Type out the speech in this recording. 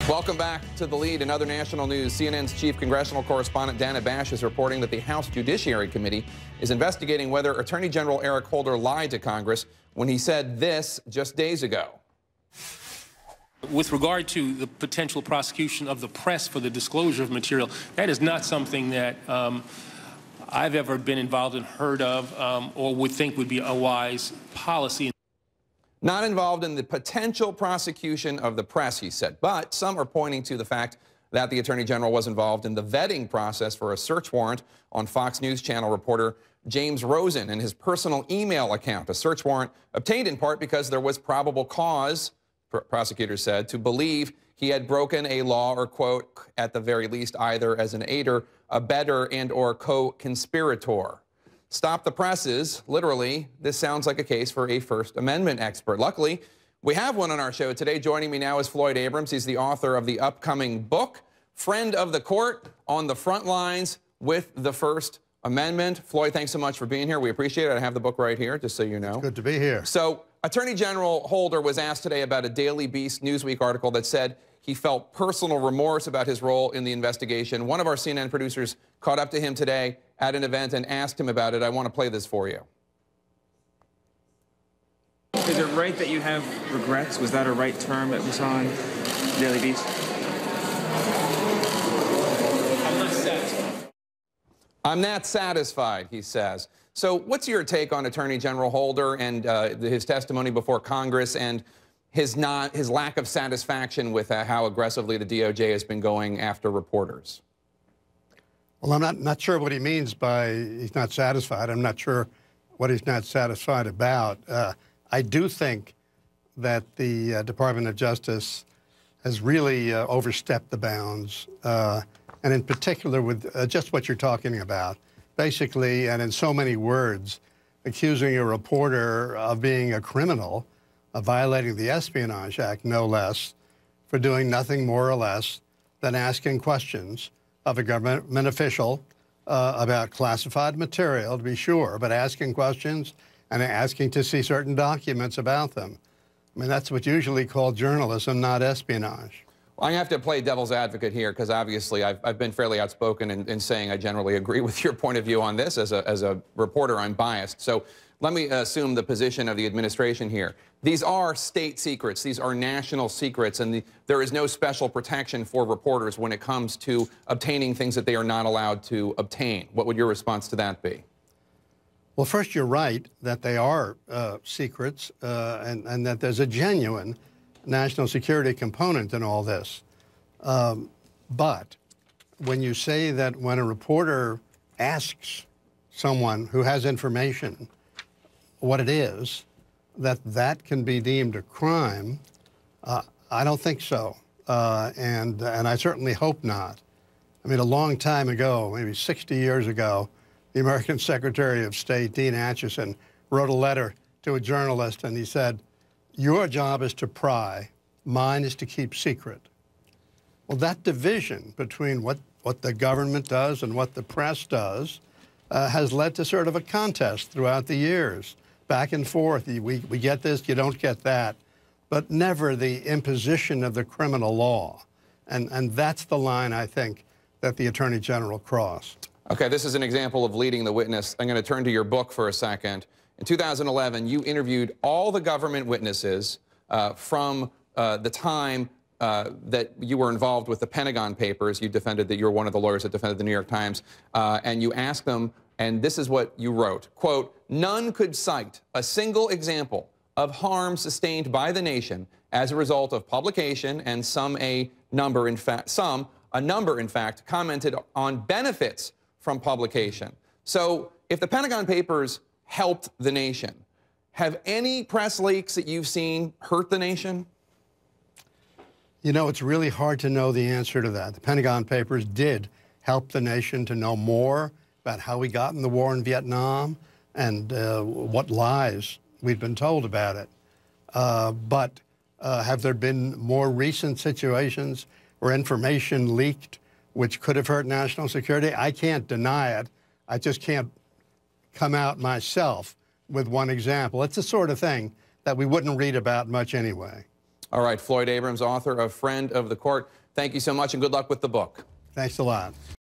Welcome back to The Lead. In other national news, CNN's chief congressional correspondent Dana Bash is reporting that the House Judiciary Committee is investigating whether Attorney General Eric Holder lied to Congress when he said this just days ago. With regard to the potential prosecution of the press for the disclosure of material, that is not something that I've ever been involved in, heard of, or would think would be a wise policy. Not involved in the potential prosecution of the press, he said. But some are pointing to the fact that the Attorney General was involved in the vetting process for a search warrant on Fox News Channel reporter James Rosen and his personal email account. A search warrant obtained in part because there was probable cause, prosecutors said, to believe he had broken a law or, quote, at the very least, either as an aider, abettor, and or co-conspirator. Stop the presses. Literally, this sounds like a case for a First Amendment expert. Luckily, we have one on our show today. Joining me now is Floyd Abrams. He's the author of the upcoming book, Friend of the Court, on the front lines with the First Amendment. Floyd, thanks so much for being here. We appreciate it. I have the book right here, just so you know. It's good to be here. So, Attorney General Holder was asked today about a Daily Beast Newsweek article that said he felt personal remorse about his role in the investigation. One of our CNN producers caught up to him today at an event and asked him about it. I want to play this for you. Is it right that you have regrets? Was that a right term that we saw in Daily Beast? I'm not satisfied. I'm not satisfied, he says. So what's your take on Attorney General Holder and his testimony before Congress and his lack of satisfaction with how aggressively the DOJ has been going after reporters? Well, I'm not sure what he means by he's not satisfied. I'm not sure what he's not satisfied about. I do think that the Department of Justice has really overstepped the bounds, and in particular with just what you're talking about. Basically, and in so many words, accusing a reporter of being a criminal, of violating the Espionage Act, no less, for doing nothing more or less than asking questions of a government official about classified material, to be sure, but asking questions and asking to see certain documents about them. I mean, that's what's usually called journalism, not espionage. Well, I have to play devil's advocate here because obviously I've been fairly outspoken in saying I generally agree with your point of view on this. As a reporter, I'm biased. So let me assume the position of the administration here. These are state secrets. These are national secrets, and there is no special protection for reporters when it comes to obtaining things that they are not allowed to obtain. What would your response to that be? Well, first, you're right that they are secrets and that there's a genuine national security component in all this. But when you say that when a reporter asks someone who has information what it is, that can be deemed a crime, I don't think so. And I certainly hope not. I mean, a long time ago, maybe 60 years ago, the American Secretary of State, Dean Acheson, wrote a letter to a journalist, and he said, "Your job is to pry, mine is to keep secret." Well, that division between what the government does and what the press does has led to sort of a contest throughout the years, back and forth. We get this, you don't get that, but never the imposition of the criminal law. And that's the line, I think, that the Attorney General crossed. Okay, this is an example of leading the witness. I'm going to turn to your book for a second. In 2011, you interviewed all the government witnesses from the time that you were involved with the Pentagon Papers. You defended that you were one of the lawyers that defended the New York Times, and you asked them, and this is what you wrote, quote, "None could cite a single example of harm sustained by the nation as a result of publication, and a number, in fact, commented on benefits from publication." So if the Pentagon Papers helped the nation, have any press leaks that you've seen hurt the nation? You know, it's really hard to know the answer to that. The Pentagon Papers did help the nation to know more about how we got in the war in Vietnam and what lies we'd been told about it. But have there been more recent situations where information leaked which could have hurt national security? I can't deny it. I just can't come out myself with one example. It's the sort of thing that we wouldn't read about much anyway. All right, Floyd Abrams, author of Friend of the Court, thank you so much and good luck with the book. Thanks a lot.